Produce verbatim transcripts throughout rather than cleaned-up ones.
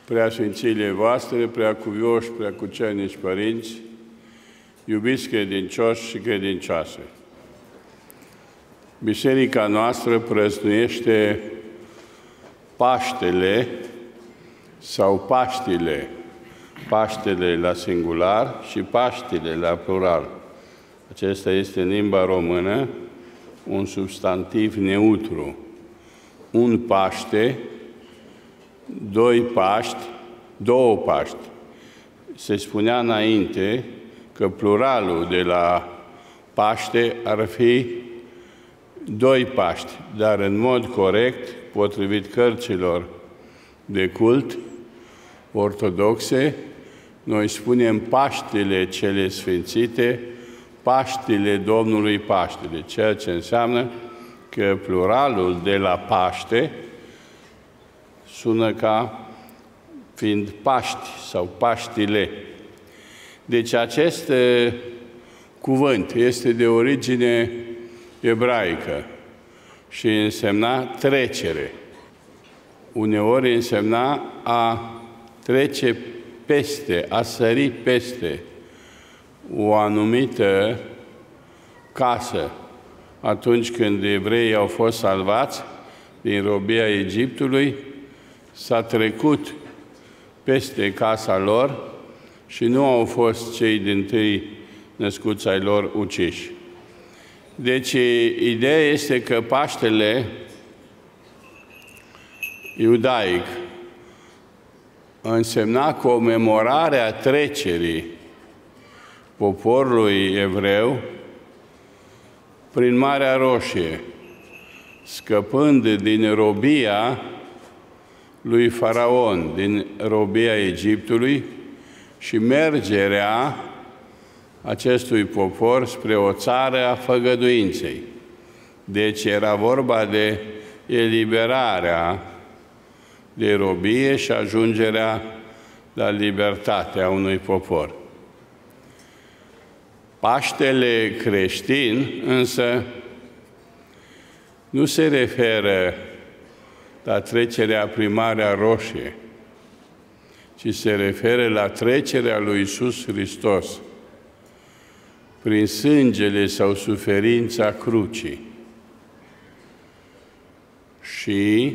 Preasfințiile voastre, preacuvioși, preacucernici părinți, iubiți credincioși și credincioase, Biserica noastră prăznuiește Paștele sau Paștile, Paștele la singular și Paștile la plural. Acesta este în limba română un substantiv neutru. Un Paște, doi Paști, două Paști. Se spunea înainte că pluralul de la Paște ar fi doi Paști, dar în mod corect, potrivit cărților de cult ortodoxe, noi spunem Paștile cele sfințite, Paștile Domnului Paștele, ceea ce înseamnă că pluralul de la Paște sună ca fiind Paști sau Paștile. Deci acest uh, cuvânt este de origine ebraică și însemna trecere. Uneori însemna a trece peste, a sări peste o anumită casă. Atunci când evreii au fost salvați din robia Egiptului, s-a trecut peste casa lor și nu au fost cei dintâi născuți ai lor uciși. Deci, ideea este că Paștele iudaic însemna comemorarea trecerii poporului evreu prin Marea Roșie, scăpând din robia lui Faraon, din robia Egiptului și mergerea acestui popor spre o țară a făgăduinței. Deci era vorba de eliberarea de robie și ajungerea la libertatea unui popor. Paștele creștin, însă, nu se referă la trecerea prin Marea Roșie, ci se referă la trecerea lui Iisus Hristos prin sângele sau suferința crucii și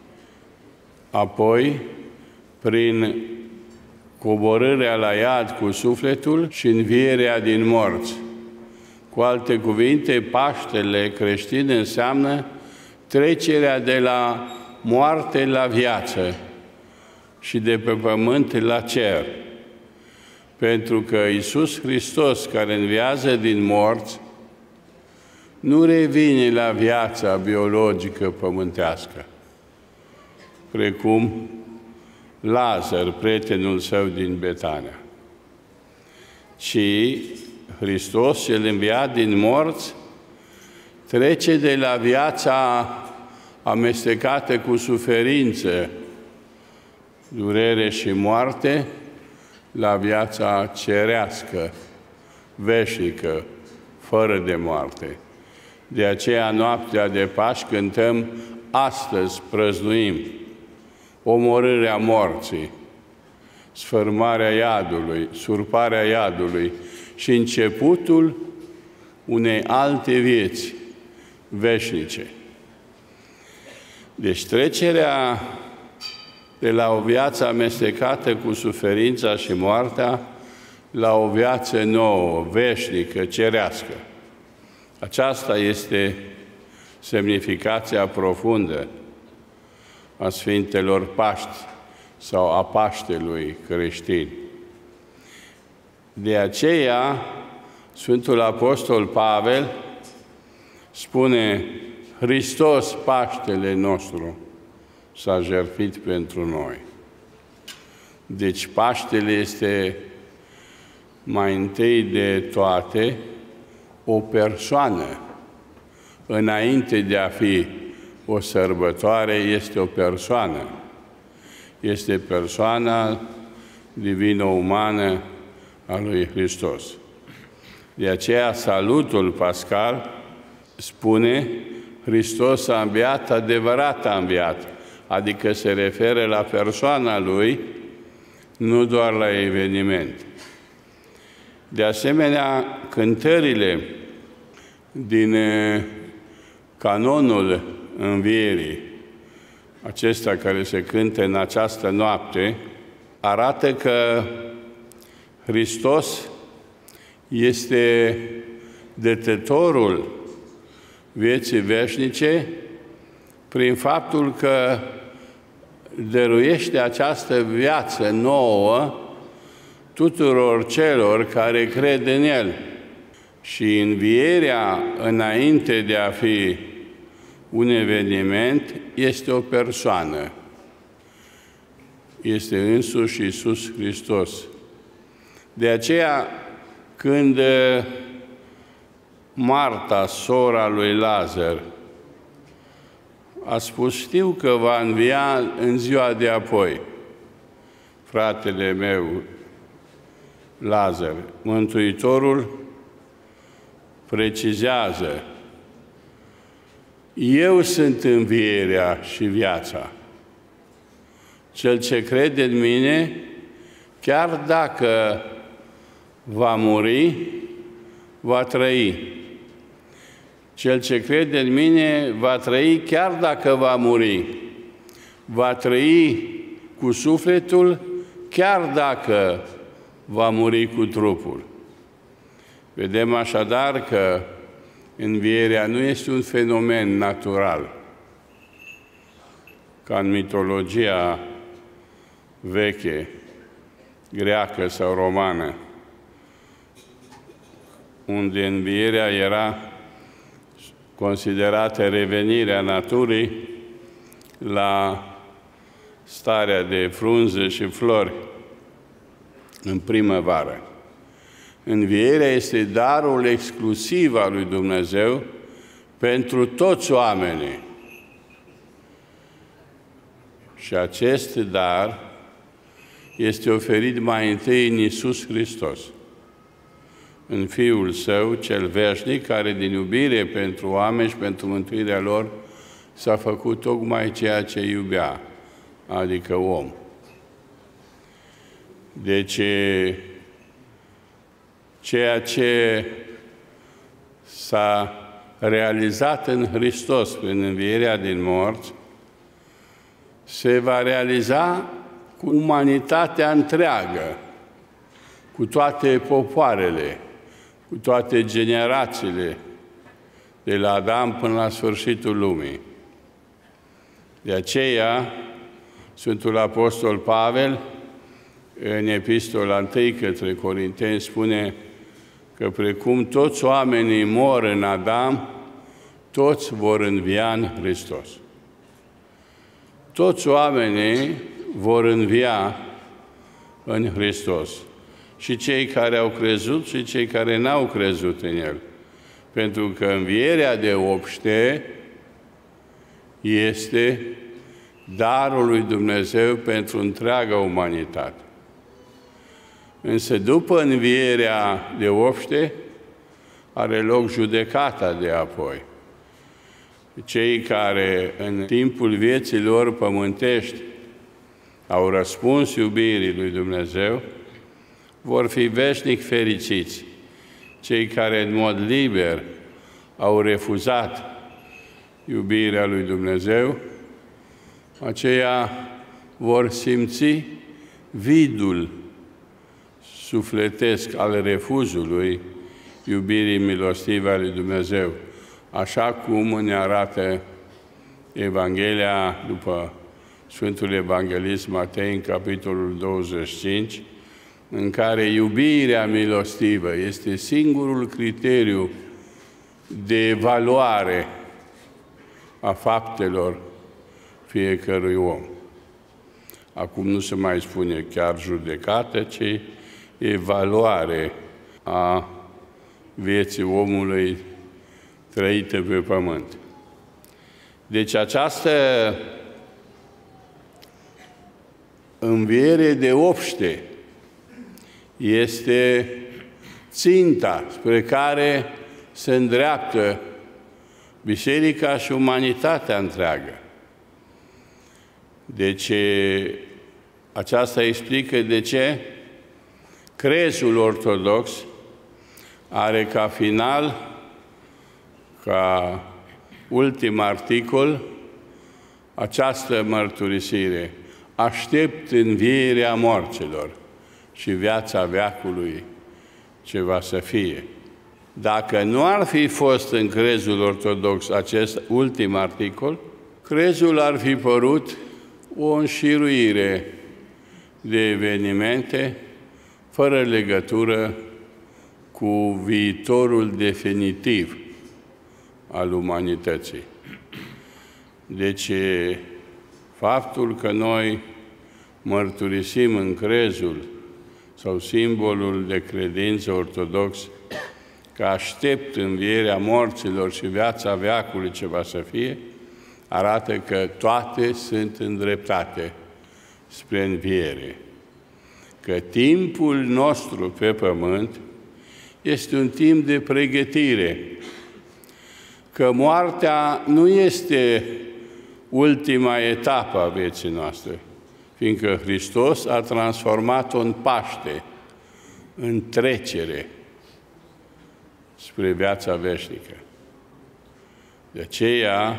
apoi prin coborârea la iad cu sufletul și învierea din morți. Cu alte cuvinte, Paștele creștin înseamnă trecerea de la moarte la viață și de pe pământ la cer. Pentru că Iisus Hristos, care înviază din morți, nu revine la viața biologică pământească, precum Lazar, prietenul său din Betania, ci Hristos, cel înviat din morți, trece de la viața amestecată cu suferință, durere și moarte, la viața cerească, veșnică, fără de moarte. De aceea, noaptea de Paști, cântăm, astăzi prăznuim omorârea morții, sfărmarea iadului, surparea iadului și începutul unei alte vieți veșnice. Deci trecerea de la o viață amestecată cu suferința și moartea la o viață nouă, veșnică, cerească. Aceasta este semnificația profundă a Sfintelor Paști sau a Paștelui creștin. De aceea, Sfântul Apostol Pavel spune: Hristos, Paștele nostru, s-a jertfit pentru noi. Deci Paștele este mai întâi de toate o persoană. Înainte de a fi o sărbătoare, este o persoană. Este persoana divină-umană a lui Hristos. De aceea salutul pascal spune: Hristos a înviat, adevărat a înviat. adică se referă la persoana Lui, nu doar la eveniment. De asemenea, cântările din canonul învierii, acesta care se cântă în această noapte, arată că Hristos este dătătorul vieții veșnice prin faptul că dăruiește această viață nouă tuturor celor care cred în El. Și învierea, înainte de a fi un eveniment, este o persoană. Este însuși Iisus Hristos. De aceea, când Marta, sora lui Lazar, a spus, știu că va învia în ziua de apoi fratele meu, Lazar. Mântuitorul precizează, eu sunt învierea și viața. Cel ce crede în mine, chiar dacă va muri, va trăi. Cel ce crede în mine va trăi chiar dacă va muri. Va trăi cu sufletul chiar dacă va muri cu trupul. Vedem așadar că învierea nu este un fenomen natural, ca în mitologia veche, greacă sau romană, unde învierea era considerată revenirea naturii la starea de frunze și flori în primăvară. Învierea este darul exclusiv al lui Dumnezeu pentru toți oamenii. Și acest dar este oferit mai întâi în Iisus Hristos, în Fiul Său, cel veșnic, care din iubire pentru oameni și pentru mântuirea lor s-a făcut tocmai ceea ce iubea, adică om. Deci, ceea ce s-a realizat în Hristos prin învierea din morți, se va realiza cu umanitatea întreagă, cu toate popoarele, cu toate generațiile, de la Adam până la sfârșitul lumii. De aceea, Sfântul Apostol Pavel, în Epistola întâi către Corinteni, spune că precum toți oamenii mor în Adam, toți vor învia în Hristos. Toți oamenii vor învia în Hristos. Și cei care au crezut și cei care n-au crezut în El. Pentru că învierea de obște este darul lui Dumnezeu pentru întreaga umanitate. Însă după învierea de obște are loc judecata de apoi. Cei care în timpul vieții lor pământești au răspuns iubirii lui Dumnezeu, vor fi veșnic fericiți. Cei care în mod liber au refuzat iubirea lui Dumnezeu, aceia vor simți vidul sufletesc al refuzului iubirii milostive a lui Dumnezeu, așa cum ne arată Evanghelia după Sfântul Evanghelist Matei, în capitolul douăzeci și cinci, în care iubirea milostivă este singurul criteriu de evaluare a faptelor fiecărui om. Acum nu se mai spune chiar judecată, ci evaluare a vieții omului trăită pe pământ. Deci această înviere de obște este ținta spre care se îndreaptă Biserica și umanitatea întreagă. Deci, aceasta explică de ce crezul ortodox are ca final, ca ultim articol, această mărturisire: aștept învierea morților și viața veacului ce va să fie. Dacă nu ar fi fost în crezul ortodox acest ultim articol, crezul ar fi părut o înșiruire de evenimente fără legătură cu viitorul definitiv al umanității. Deci, faptul că noi mărturisim în crezul sau simbolul de credință ortodox că aștept învierea morților și viața veacului ce va să fie, arată că toate sunt îndreptate spre înviere. Că timpul nostru pe pământ este un timp de pregătire. Că moartea nu este ultima etapă a vieții noastre, fiindcă Hristos a transformat-o în Paște, în trecere spre viața veșnică. De aceea,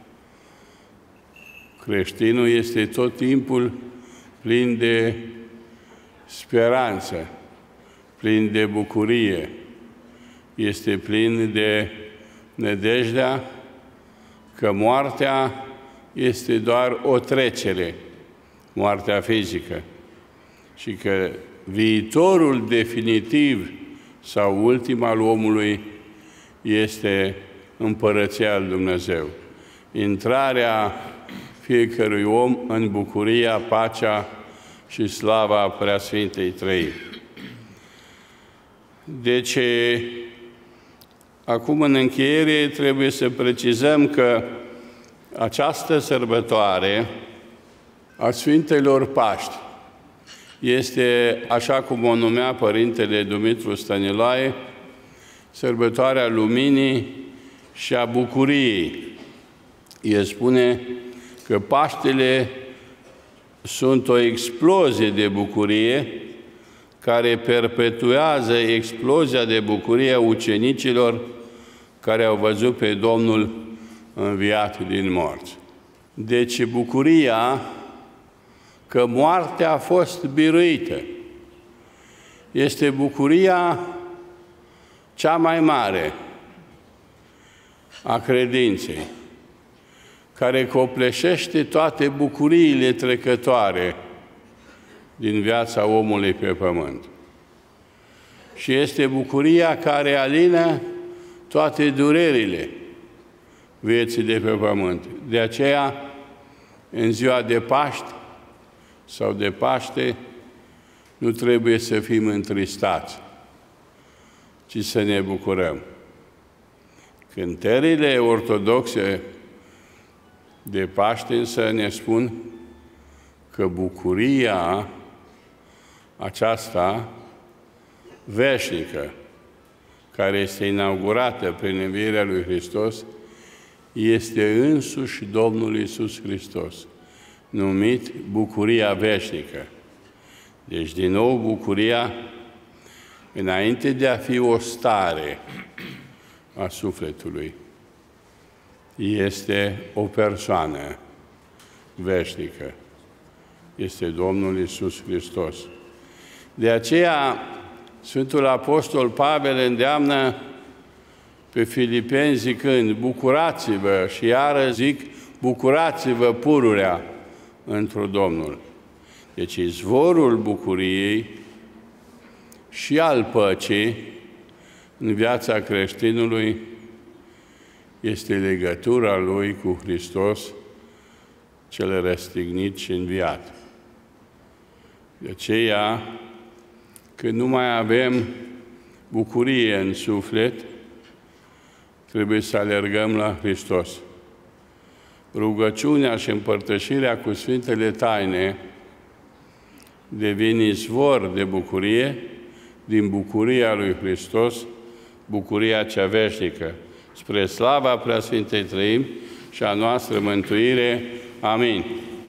creștinul este tot timpul plin de speranță, plin de bucurie, este plin de nădejdea că moartea este doar o trecere, moartea fizică, și că viitorul definitiv sau ultim al omului este împărăția lui Dumnezeu. Intrarea fiecărui om în bucuria, pacea și slava Preasfintei Trăimi. Deci, acum în încheiere trebuie să precizăm că această sărbătoare a Sfintelor Paști este, așa cum o numea Părintele Dumitru Stăniloae, sărbătoarea luminii și a bucuriei. El spune că Paștele sunt o explozie de bucurie care perpetuează explozia de bucurie a ucenicilor care au văzut pe Domnul înviat din morți. Deci bucuria că moartea a fost biruită este bucuria cea mai mare a credinței, care copleșește toate bucuriile trecătoare din viața omului pe pământ. Și este bucuria care alină toate durerile vieții de pe pământ. De aceea, în ziua de Paști sau de Paște, nu trebuie să fim întristați, ci să ne bucurăm. Cântările ortodoxe de Paște însă ne spun că bucuria aceasta veșnică, care este inaugurată prin învierea lui Hristos, este însuși Domnul Iisus Hristos, numit bucuria veșnică. Deci, din nou, bucuria, înainte de a fi o stare a sufletului, este o persoană veșnică. Este Domnul Iisus Hristos. De aceea, Sfântul Apostol Pavel îndeamnă pe Filipeni zicând: bucurați-vă, și iară zic, bucurați-vă pururea într-o Domnul. Deci izvorul bucuriei și al păcii în viața creștinului este legătura lui cu Hristos, cel răstignit și înviat. De aceea, când nu mai avem bucurie în suflet, trebuie să alergăm la Hristos. Rugăciunea și împărtășirea cu Sfintele Taine devin izvor de bucurie, din bucuria lui Hristos, bucuria cea veșnică, spre slava Preasfintei Trăimi și a noastră mântuire. Amin.